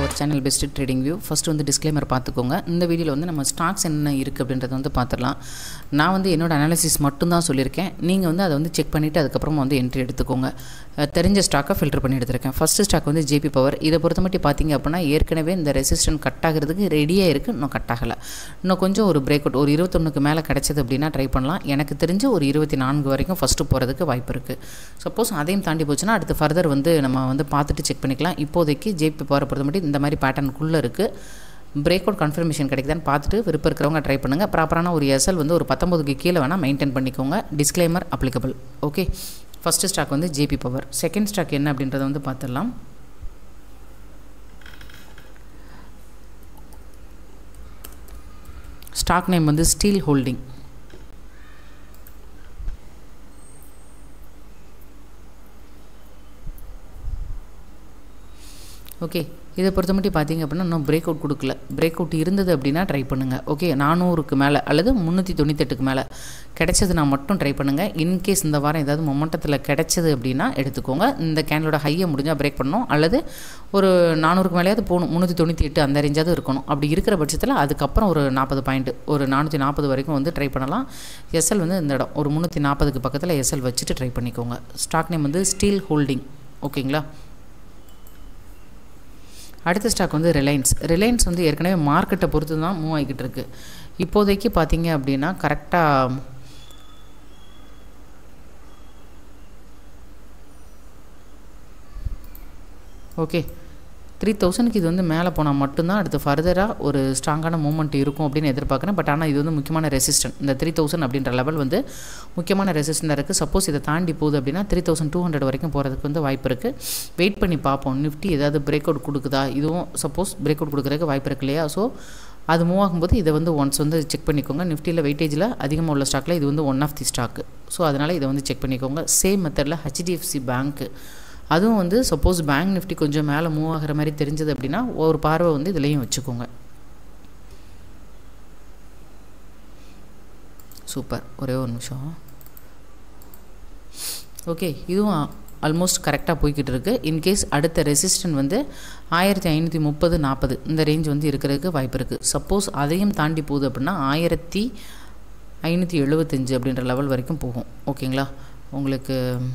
our channel Best Trading View. First வந்து disclaimer பார்த்துக்கோங்க. இந்த வீடியோல வந்து நம்ம ஸ்டாக்ஸ் என்ன இருக்கு அப்படின்றத வந்து பார்த்துடலாம். நான் வந்து என்னோட அனாலிசிஸ் மட்டும் தான் சொல்லியிருக்கேன். நீங்க வந்து அதை வந்து செக் பண்ணிட்டு அதுக்கு அப்புறம் வந்து என்ட்ரி எடுத்துக்கோங்க. தெரிஞ்ச ஸ்டாக்கை ஃபில்டர் பண்ணி எடுத்துருக்கேன். ஃபர்ஸ்ட் ஸ்டாக் வந்து ஜேபி பவர். இதை பொறுத்தமட்டி பார்த்தீங்க அப்படின்னா ஏற்கனவே இந்த ரெசிஸ்டன்ட் கட் ஆகிறதுக்கு ரெடியாக இருக்குது, இன்னும் கட் ஆகலை. இன்னும் கொஞ்சம் ஒரு பிரேக் அவுட் ஒரு 21க்கு மேலே கிடைச்சது அப்படின்னா ட்ரை பண்ணலாம். எனக்கு தெரிஞ்சு ஒரு 24 வரைக்கும் ஃபஸ்ட்டு போகிறதுக்கு வாய்ப்பு இருக்குது. சப்போஸ் அதையும் தாண்டி போச்சுன்னா அடுத்து ஃபர்தர் வந்து நம்ம வந்து பார்த்துட்டு செக் பண்ணிக்கலாம். இப்போதைக்கு ஜேபி பவரை பொறுத்தமட்டி இந்த மாதிரி பேட்டர்னுக்குள்ளே இருக்குது. பிரேக் அவுட் கன்ஃபர்மேஷன் கிடைக்குதான்னு பார்த்துட்டு விருப்பம் இருக்கிறவங்க ட்ரை பண்ணுங்கள். ப்ராப்பரான ஒரு எஸ்எல் வந்து ஒரு 19க்கு கீழே வேணால் மெயின்டைன் பண்ணிக்கோங்க. Disclaimer applicable. Okay, first stock வந்து ஜேபி பவர். செகண்ட் ஸ்டாக் என்ன அப்படின்றத வந்து பார்த்துடலாம். ஸ்டாக் நேம் வந்து ஸ்டீல் ஹோல்டிங். ஓகே, இதை பொறுத்த மட்டும் பார்த்தீங்க அப்படின்னா இன்னும் பிரேக் அவுட் கொடுக்கல. பிரேக் அவுட் இருந்தது அப்படின்னா ட்ரை பண்ணுங்கள். ஓகே, 400க்கு மேலே அல்லது 398க்கு மேலே கிடைச்சதுனா மட்டும் ட்ரை பண்ணுங்கள். இன்கேஸ் இந்த வாரம் ஏதாவது மொமெண்டத்தில் கிடைச்சது அப்படின்னா எடுத்துக்கோங்க. இந்த கேண்டலோட ஹையை முடிஞ்சால் பிரேக் பண்ணணும், அல்லது ஒரு 400க்கு மேலேயாவது போகணும். 398 அந்த ரேஞ்சாவது இருக்கணும். அப்படி இருக்கிற பட்சத்தில் அதுக்கப்புறம் ஒரு 40 பாயிண்ட் ஒரு 440 வரைக்கும் வந்து ட்ரை பண்ணலாம். எஸ்எல் வந்து இந்த இடம் ஒரு 340க்கு பக்கத்தில் எஸ்எல் வச்சுட்டு ட்ரை பண்ணிக்கோங்க. ஸ்டாக் நேம் வந்து ஸ்டீல் ஹோல்டிங். ஓகேங்களா. அடுத்த ஸ்டாக் வந்து ரிலையன்ஸ். ரிலையன்ஸ் வந்து ஏற்கனவே மார்க்கெட்டை பொறுத்து தான் மூவ் ஆகிக்கிட்டு இருக்கு. இப்போதைக்கு பார்த்தீங்க அப்படின்னா கரெக்டாக ஓகே 3000க்கு இது வந்து மேலே போனால் மட்டும்தான் அடுத்து ஃபர்தராக ஒரு ஸ்ட்ராங்கான மூவ்மெண்ட் இருக்கும் அப்படின்னு எதிர்பார்க்குறேன். பட் ஆனால் இது வந்து முக்கியமான ரெசிஸ்டன்ட். இந்த 3000 அப்படின்ற லெவல் வந்து முக்கியமான ரெசிஸ்டண்டாக இருக்குது. சப்போஸ் இதை தாண்டி போகுது அப்படின்னா 3200 வரைக்கும் போகிறதுக்கு வந்து வாய்ப்பு இருக்குது. வெயிட் பண்ணி பார்ப்போம். நிஃப்டி ஏதாவது பிரேக் அவுட் கொடுக்குதா, இதுவும் சப்போஸ் பிரேக் அவுட் கொடுக்குறதுக்கு வாய்ப்பு இருக்கு இல்லையா. ஸோ அது மூவ் ஆகும்போது இதை வந்து ஒன்ஸ் வந்து செக் பண்ணிக்கோங்க. நிஃப்டியில் வெயிட்டேஜில் அதிகமாக உள்ள ஸ்டாக்கில் இது வந்து one of the stock. So அதனால் இதை வந்து செக் பண்ணிக்கோங்க. சேம் மெத்தடில் ஹெச்டிஎஃப்சி பேங்க்கு, அதுவும் வந்து சப்போஸ் பேங்க் நிஃப்டி கொஞ்சம் மேலே மூவ் ஆகிற மாதிரி தெரிஞ்சது அப்படின்னா ஒரு பார்வை வந்து இதுலேயும் வச்சுக்கோங்க. சூப்பர், ஒரே ஒரு நிமிஷம். ஓகே, இதுவும் ஆல்மோஸ்ட் கரெக்டாக போய்கிட்டு இருக்குது. இன்கேஸ் அடுத்த ரெசிஸ்டன்ட் வந்து 1530-40 இந்த ரேஞ்ச் வந்து இருக்கிறதுக்கு வாய்ப்பு இருக்குது. சப்போஸ் அதையும் தாண்டி போகுது அப்படின்னா 1575 அப்படின்ற லெவல் வரைக்கும் போகும். ஓகேங்களா. உங்களுக்கு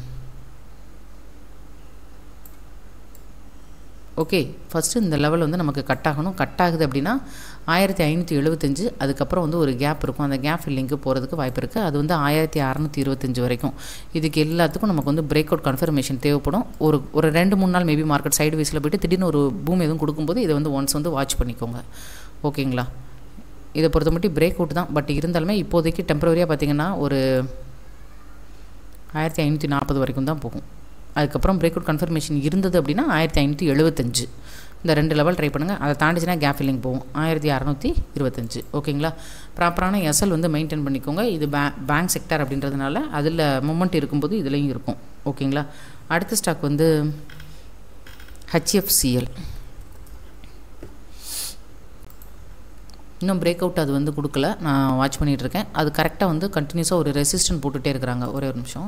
ஓகே, ஃபஸ்ட்டு இந்த லெவல் வந்து நமக்கு கட் ஆகணும். கட் ஆகுது அப்படின்னா 1575, அதுக்கப்புறம் வந்து ஒரு கேப் இருக்கும். அந்த கேப் ஃபில்லிங்க்கு போகிறதுக்கு வாய்ப்பு இருக்குது. அது வந்து 1625 வரைக்கும். இதுக்கு எல்லாத்துக்கும் நமக்கு வந்து பிரேக் அவுட் கன்ஃபர்மேஷன் தேவைப்படும். ஒரு 2-3 நாள் மேபி மார்க்கெட் சைடு வைஸில் போய்ட்டு திடீர்னு ஒரு பூம் எதுவும் கொடுக்கும்போது இதை வந்து ஒன்ஸ் வந்து வாட்ச் பண்ணிக்கோங்க. ஓகேங்களா. இதை பொறுத்த மட்டும் பிரேக் அவுட் தான். பட் இருந்தாலுமே இப்போதைக்கு டெம்பரரியாக பார்த்திங்கன்னா ஒரு 1540 வரைக்கும் தான் போகும். அதுக்கப்புறம் பிரேக் அவுட் கன்ஃபர்மேஷன் இருந்தது அப்படின்னா 1575 இந்த 2 லெவல் ட்ரை பண்ணுங்கள். அதை தாண்டிச்சுன்னா கேப் ஃபில்லிங் போகும் 1625. ஓகேங்களா. ப்ராப்பரான எஸ்எல் வந்து மெயின்டைன் பண்ணிக்கோங்க. இது பேங்க் செக்டர் அப்படின்றதுனால அதில் மொமெண்ட் இருக்கும்போது இதுலேயும் இருக்கும். ஓகேங்களா. அடுத்த ஸ்டாக் வந்து ஹெச்எஃப்சிஎல். இன்னும் பிரேக் அவுட் அது வந்து கொடுக்கல. நான் வாட்ச் பண்ணிகிட்ருக்கேன். அது கரெக்டாக வந்து கண்டினியூஸாக ஒரு ரெசிஸ்டன்ட் போட்டுகிட்டே இருக்கிறாங்க. ஒரே ஒரு நிமிஷம்.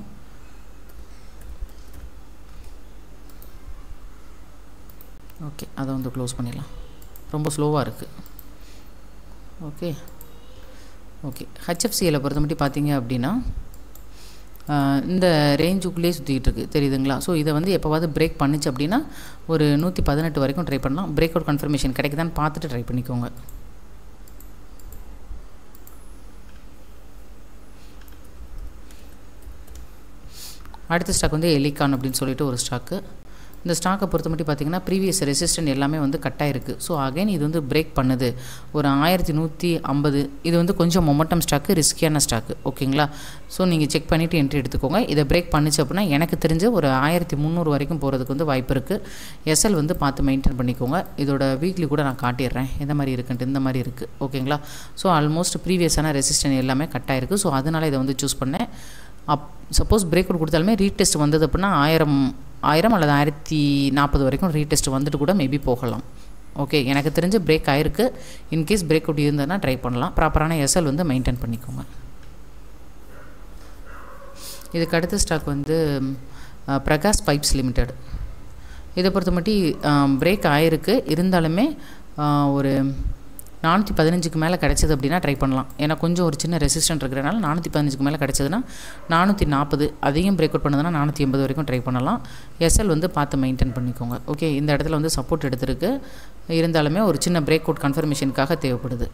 ஓகே, அதை வந்து க்ளோஸ் பண்ணிடலாம். ரொம்ப ஸ்லோவாக இருக்குது. ஓகே ஓகே ஹெச்எஃப்சியில் பொறுத்த மட்டும் பார்த்தீங்க அப்படின்னா இந்த ரேஞ்சுக்குள்ளேயே சுற்றிக்கிட்டு இருக்குது, தெரியுதுங்களா. ஸோ இதை வந்து எப்போவாவது பிரேக் பண்ணிச்சு அப்படின்னா ஒரு 118 வரைக்கும் ட்ரை பண்ணலாம். பிரேக் அவுட் கன்ஃபர்மேஷன் கிடைக்குதான்னு பார்த்துட்டு ட்ரை பண்ணிக்கோங்க. அடுத்த ஸ்டாக் வந்து எலிகான் அப்படின்னு சொல்லிட்டு ஒரு ஸ்டாக்கு. இந்த ஸ்டாக்கை பொறுத்த மட்டும் பார்த்திங்கன்னா ப்ரீவியஸ் ரெசிஸ்டன்ட் எல்லாமே வந்து கட்டாக இருக்குது. ஸோ அகைன் இது வந்து பிரேக் பண்ணுது ஒரு 1150. இது வந்து கொஞ்சம் மொமெண்டம் ஸ்டாக்கு, ரிஸ்கியான ஸ்டாக்கு. ஓகேங்களா. ஸோ நீங்கள் செக் பண்ணிவிட்டு என்ட்ரி எடுத்துக்கோங்க. இதை பிரேக் பண்ணிச்சு அப்படின்னா எனக்கு தெரிஞ்ச ஒரு 1300 வரைக்கும் போகிறதுக்கு வந்து வாய்ப்பு இருக்குது. எஸ்எல் வந்து பார்த்து மெயின்டைன் பண்ணிக்கோங்க. இதோட வீக்லி கூட நான் காட்டிடுறேன் எந்த மாதிரி இருக்குன்ட்டு. இந்த மாதிரி இருக்குது. ஓகேங்களா. ஸோ ஆல்மோஸ்ட் ப்ரீவியஸான ரெசிஸ்டன்ட் எல்லாமே கட்டாக இருக்குது. ஸோ அதனால் இதை வந்து சூஸ் பண்ணேன். சப்போஸ் பிரேக் அவுட் கொடுத்தாலுமே ரீடெஸ்ட் வந்தது அப்படின்னா 1000 அல்லது 1040 வரைக்கும் ரீடெஸ்ட் வந்துட்டு கூட மேபி போகலாம். ஓகே, எனக்கு தெரிஞ்சு பிரேக் ஆகிருக்கு. இன்கேஸ் பிரேக் அவுட் இருந்ததுன்னா ட்ரை பண்ணலாம். ப்ராப்பரான எஸ்எல் வந்து மெயின்டைன் பண்ணிக்கோங்க. இதுக்கு அடுத்த ஸ்டாக் வந்து பிரகாஷ் பைப்ஸ் லிமிடெட். இதை பொறுத்த மட்டும் பிரேக் ஆகிருக்கு, இருந்தாலுமே ஒரு 415க்கு மேலே கிடச்சிது அப்படின்னா ட்ரை பண்ணலாம். ஏன்னா கொஞ்சம் ஒரு சின்ன ரெசிஸ்டன்ட் இருக்கிறனால 415க்கு மேலே கிடச்சதுன்னா 440, அதையும் பிரேக் அவுட் பண்ணதுன்னா 480 வரைக்கும் ட்ரை பண்ணலாம். எஸ்எல் வந்து பார்த்து மெயின்டைன் பண்ணிக்கோங்க. ஓகே, இந்த இடத்துல வந்து சப்போர்ட் எடுத்திருக்கு, இருந்தாலுமே ஒரு சின்ன பிரேக் அவுட் கன்ஃபர்மேஷனுக்காக தேவைப்படுது.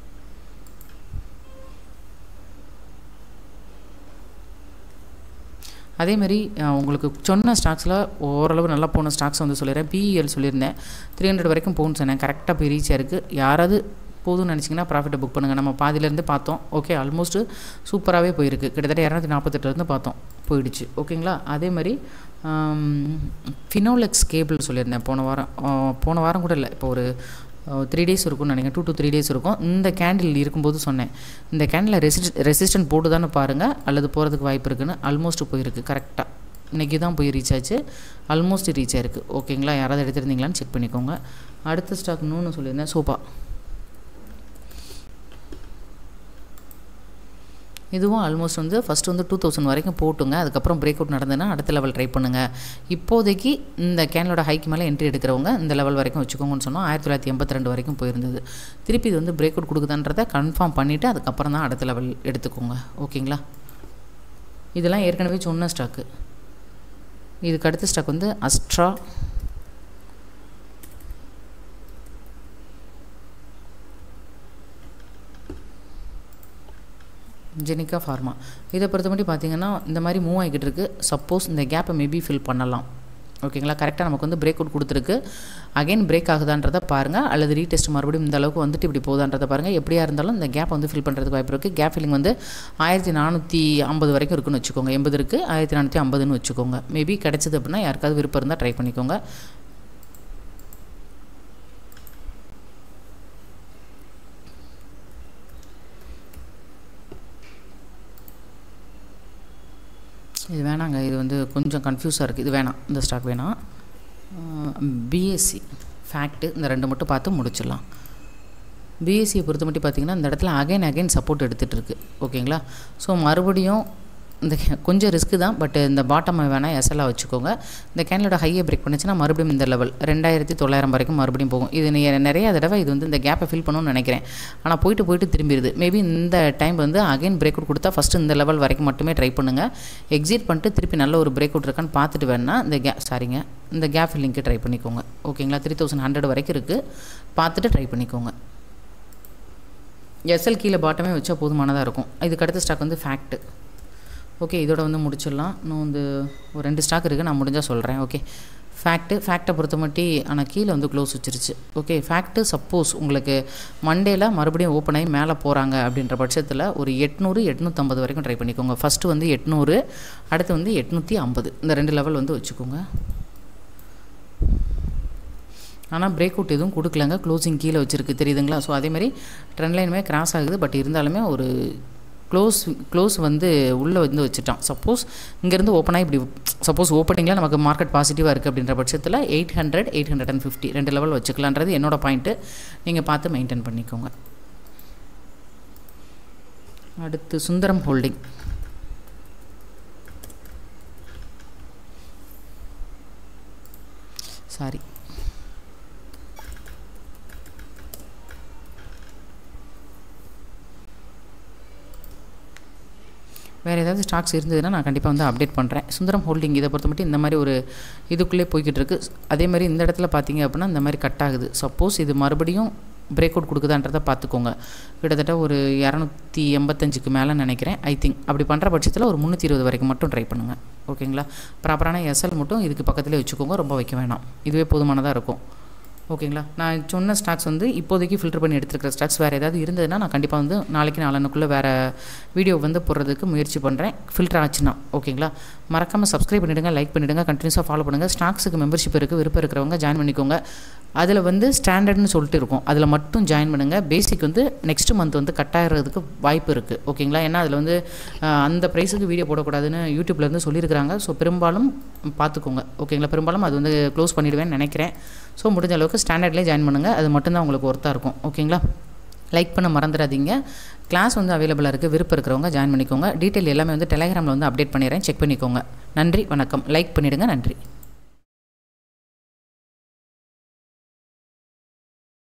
அதேமாதிரி உங்களுக்கு சொன்ன ஸ்டாக்ஸில் ஓரளவு நல்லா போன ஸ்டாக்ஸ் வந்து சொல்லிடுறேன். பிஇஎல் சொல்லியிருந்தேன் 300 வரைக்கும் போகணும்னு சொன்னேன். கரெக்டாக போய் ரீச் ஆயிருக்கு. யாராவது போதும்னு நினச்சிங்கன்னா ப்ராஃபிட்டை புக் பண்ணுங்கள். நம்ம பாதியிலேருந்து பார்த்தோம். ஓகே, ஆல்மோஸ்ட்டு சூப்பராகவே போயிருக்கு. கிட்டத்தட்ட 248 பார்த்தோம், போயிடுச்சு. ஓகேங்களா. அதே மாதிரி ஃபினோலெக்ஸ் கேபிள் சொல்லியிருந்தேன் போன வாரம் கூட இல்லை, இப்போ ஒரு 3 days இருக்கும்னு நினைக்கிறேன், 2 to 3 days இருக்கும். இந்த கேண்டில் இருக்கும்போது சொன்னேன், இந்த கேண்டில் ரெசிஸ்டன்ட் போட்டு தானே பாருங்கள், அல்லது போகிறதுக்கு வாய்ப்பு இருக்குன்னு. ஆல்மோஸ்ட் போயிருக்கு. கரெக்டாக இன்றைக்கி தான் போய் ரீச் ஆச்சு, ஆல்மோஸ்ட் ரீச் ஆயிருக்கு. ஓகேங்களா. யாராவது எடுத்துருந்தீங்களான்னு செக் பண்ணிக்கோங்க. அடுத்த ஸ்டாக் இன்னொன்று சொல்லியிருந்தேன், சோபா. இதுவும் ஆல்மோஸ்ட் வந்து ஃபஸ்ட்டு வந்து 2000 வரைக்கும் போட்டுங்க. அதுக்கப்புறம் பிரேக் அவுட் நடந்ததுன்னா அடுத்த லெவல் ட்ரை பண்ணுங்கள். இப்போதைக்கு இந்த கேனலோட ஹைக்கு மேலே என்ட்ரி எடுக்கிறவங்க இந்த லெவல் வரைக்கும் வச்சுக்கோங்கன்னு சொன்னோம். 1982 வரைக்கும் போயிருந்தது. திருப்பி இது வந்து பிரேக் அவுட் கொடுக்குதான்றதை கன்ஃபார்ம் பண்ணிவிட்டு அதுக்கப்புறம் தான் அடுத்த லெவல் எடுத்துக்கோங்க. ஓகேங்களா. இதெல்லாம் ஏற்கனவே சொன்ன ஸ்டாக்கு. இதுக்கு அடுத்த ஸ்டாக் வந்து அஸ்ட்ரா, ஜெனிகா ஃபார்மா. இதை பொறுத்த மட்டும் பார்த்தீங்கன்னா இந்த மாதிரி மூவ் ஆகிக்கிட்டு இருக்குது. சப்போஸ் இந்த கேப்பை மேபி ஃபில் பண்ணலாம். ஓகேங்களா. கரெக்டாக நமக்கு வந்து பிரேக் அவுட் கொடுத்துருக்கு. அகைன் பிரேக் ஆகுதான்றதை பாருங்கள், அல்லது ரீடெஸ்ட் மறுபடியும் இந்த அளவுக்கு வந்துட்டு இப்படி போகுதான்றதை பாருங்கள். எப்படியா இருந்தாலும் இந்த கேப் வந்து ஃபில் பண்ணுறதுக்கு வாய்ப்பு இருக்குது. கேப் ஃபில்லிங் வந்து 1450 வரைக்கும் இருக்குன்னு வச்சுக்கோங்க. 80 இருக்குது, 1450ன்னு வச்சுக்கோங்க. மேபி கிடச்சிது அப்படின்னா யாருக்காவது விருப்பம் இருந்தால் ட்ரை பண்ணிக்கோங்க. இது வேணாங்க, இது வந்து கொஞ்சம் கன்ஃபியூஸாக இருக்குது. இது வேணாம், இந்த ஸ்டாக் வேணாம். பிஎஸ்சி, ஃபேக்ட்டு, இந்த 2 மட்டும் பார்த்து முடிச்சிடலாம். பிஎஸ்சியை பொறுத்த மட்டும் பார்த்திங்கன்னா இந்த இடத்துல அகைன் சப்போர்ட் எடுத்துகிட்ருக்கு. ஓகேங்களா. ஸோ மறுபடியும் இந்த கொஞ்சம் ரிஸ்க்கு தான், பட் இந்த பாட்டம் வேணால் எஸ்எல்லாக வச்சுக்கோங்க. இந்த கேனலோட ஹையை பிரேக் பண்ணிச்சுன்னா மறுபடியும் இந்த லெவல் 2900 வரைக்கும் மறுபடியும் போகும். இது நிறைய தடவை இது வந்து இந்த கேப்பை ஃபில் பண்ணணும்னு நினைக்கிறேன், ஆனால் போயிட்டு திரும்பிடுது. மேபி இந்த டைம் வந்து அகைன் பிரேக் அவுட் கொடுத்தா ஃபஸ்ட்டு இந்த லெவல் வரைக்கும் மட்டுமே ட்ரை பண்ணுங்கள். எக்ஸிட் பண்ணிட்டு திருப்பி நல்ல ஒரு பிரேக் அவுட் இருக்கான்னு பார்த்துட்டு வேணால் இந்த கேப் ஃபில்லிங்க்கு ட்ரை பண்ணிக்கோங்க. ஓகேங்களா. 3100 வரைக்கும் இருக்குது, பார்த்துட்டு ட்ரை பண்ணிக்கோங்க. எஸ்எல் கீழே பாட்டமே வச்சா போதுமானதாக இருக்கும். இதுக்கு அடுத்த ஸ்டாக் வந்து ஃபேக்ட்டு. ஓகே, இதோட வந்து முடிச்சிடலாம். இன்னும் வந்து ஒரு 2 ஸ்டாக் இருக்குது, நான் முடிஞ்சால் சொல்கிறேன். ஓகே, ஃபேக்ட்டை பொறுத்த மட்டும் ஆனால் கீழே வந்து க்ளோஸ் வச்சிருச்சு. ஓகே, ஃபேக்ட்டு சப்போஸ் உங்களுக்கு மண்டேல மறுபடியும் ஓப்பன் ஆகி மேலே போகிறாங்க அப்படின்ற பட்சத்தில் ஒரு 800 850 வரைக்கும் ட்ரை பண்ணிக்கோங்க. ஃபஸ்ட்டு வந்து 800, அடுத்து வந்து 850, இந்த 2 லெவல் வந்து வச்சுக்கோங்க. ஆனால் பிரேக் அவுட் எதுவும் கொடுக்கலங்க, க்ளோசிங் கீழே வச்சுருக்கு, தெரியுதுங்களா. ஸோ அதேமாதிரி ட்ரெண்ட் லைனுமே கிராஸ் ஆகுது, பட் இருந்தாலுமே ஒரு க்ளோஸ் வந்து உள்ளே வந்து வச்சுட்டான். சப்போஸ் இங்கேருந்து ஓப்பனாக இப்படி சப்போஸ் ஓப்பனிங்கில் நமக்கு மார்க்கெட் பாசிட்டிவாக இருக்குது அப்படின்ற பட்சத்தில் 800 850 2 லெவல் வச்சுக்கலான்றது என்னோடய பாயிண்ட்டு. நீங்கள் பார்த்து மெயின்டைன் பண்ணிக்கோங்க. அடுத்து சுந்தரம் ஹோல்டிங். சாரி, வேறு ஏதாவது ஸ்டாக்ஸ் இருந்ததுன்னா நான் கண்டிப்பாக வந்து அப்டேட் பண்ணுறேன். சுந்தரம் ஹோல்டிங் இதை பொறுத்த மட்டும் இந்த மாதிரி ஒரு இதுக்குள்ளே போய்கிட்டு இருக்குது. அதே மாதிரி இந்த இடத்துல பார்த்தீங்க அப்படின்னா இந்த மாதிரி கட் ஆகுது. சப்போஸ் இது மறுபடியும் பிரேக் அவுட் கொடுக்குதான்றதை பார்த்துக்கோங்க. கிட்டத்தட்ட ஒரு 285க்கு மேலே நினைக்கிறேன், ஐ திங்க். அப்படி பண்ணுற பட்சத்தில் ஒரு 320 வரைக்கும் மட்டும் ட்ரை பண்ணுங்கள். ஓகேங்களா. ப்ராப்பரான எஸ்எல் மட்டும் இதுக்கு பக்கத்துலேயே வச்சுக்கோங்க, ரொம்ப வைக்க வேணாம். இதுவே போதுமானதாக இருக்கும். ஓகேங்களா. நான் சொன்ன ஸ்டாக்ஸ் வந்து இப்போதைக்கு ஃபில்டர் பண்ணி எடுத்துருக்கிற ஸ்டாக்ஸ். வேறு ஏதாவது இருந்ததுன்னா நான் கண்டிப்பாக வந்து நாளைக்கு நாளனுக்குள்ளே வேறு வீடியோ வந்து போடுறதுக்கு முயற்சி பண்ணுறேன், ஃபில்டர் ஆச்சுன்னா. ஓகேங்களா. மறக்காமல் சப்ஸ்கிரைப் பண்ணிவிடுங்க, லைக் பண்ணிவிடுங்க, கண்டினியூஸாக ஃபாலோ பண்ணுங்கள். ஸ்டாக்ஸுக்கு மெம்பர்ஷிப் இருக்குது, விருப்பம் இருக்கிறவங்க ஜாயின் பண்ணிக்கோங்க. அதில் வந்து ஸ்டாண்டர்ட்னு சொல்லிட்டு இருக்கும், அதில் மட்டும் ஜாயின் பண்ணுங்கள். பேசிக் வந்து நெக்ஸ்ட் மந்த் வந்து கட் ஆகிறதுக்கு வாய்ப்பு இருக்குது. ஓகேங்களா. ஏன்னா அதில் வந்து அந்த ப்ரைஸுக்கு வீடியோ போடக்கூடாதுன்னு யூடியூப்லேருந்து சொல்லியிருக்கிறாங்க. ஸோ பெரும்பாலும் பார்த்துக்கோங்க. ஓகேங்களா. பெரும்பாலும் அது வந்து க்ளோஸ் பண்ணிவிடுவேன்னு நினைக்கிறேன். ஸோ முடிஞ்ச அளவுக்கு ஸ்டாண்டர்ட்லேயே ஜாயின் பண்ணுங்கள், அது மட்டும்தான் உங்களுக்கு ஒர்த்தாக இருக்கும். ஓகேங்களா. லைக் பண்ண மறந்துடாதீங்க. கிளாஸ் வந்து அவைலபிளாக இருக்குது, விருப்பம் இருக்கிறவங்க ஜாயின் பண்ணிக்கோங்க. டீட்டெயில் எல்லாமே வந்து டெலிகிராமில் வந்து அப்டேட் பண்ணிடுறேன், செக் பண்ணிக்கோங்க. நன்றி, வணக்கம். லைக் பண்ணிவிடுங்க. நன்றி.